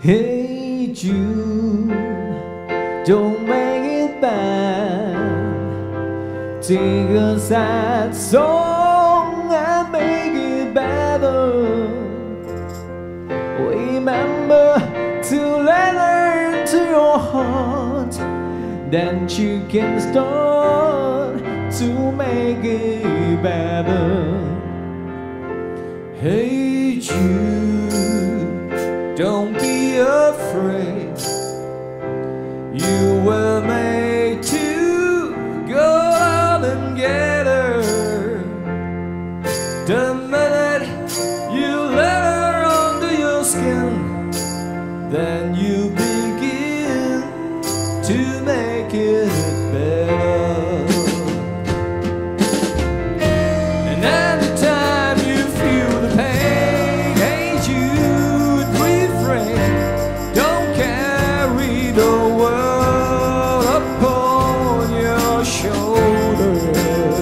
Hey Jude, don't make it bad. Take a sad song and make it better. Remember to let her into your heart, then you can start to make it better. Hey Jude, don't be afraid. You were made to go out and get her. The minute you let her under your skin, then you begin to make it better. And anytime you feel the pain, hey Jude, refrain. Don't carry the world upon your shoulders.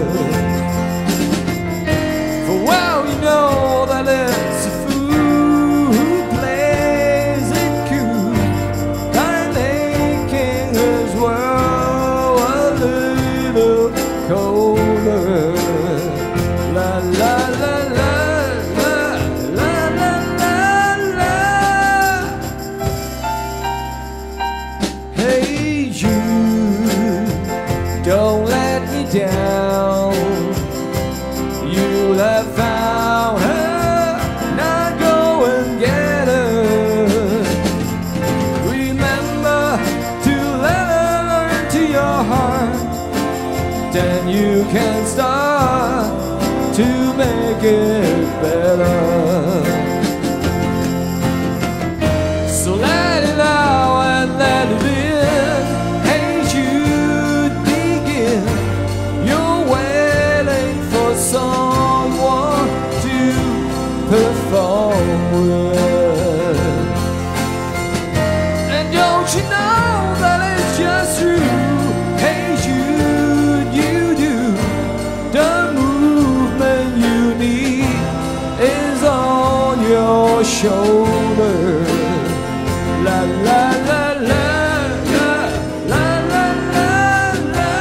For well you know that it's a fool who plays it cool by making his world a little colder. La la la la la la la la la. Hey Jude, don't let me down. You'll have found her, now go and get her. Remember to let her into your heart, then you can start to make it better. So let it out and let it in. Hey Jude, begin. You're waiting for someone to perform with. And don't you know that it's just true? Hey Jude, you do. The movement you need is on your shoulder. La la la la la la la la la.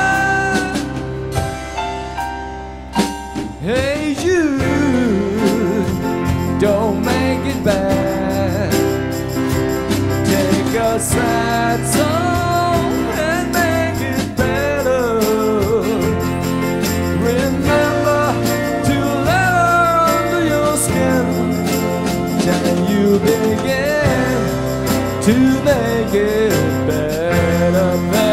Hey Jude, don't make it bad. Take a sad song and make it better. Remember to let her under your skin, then you begin to make it better.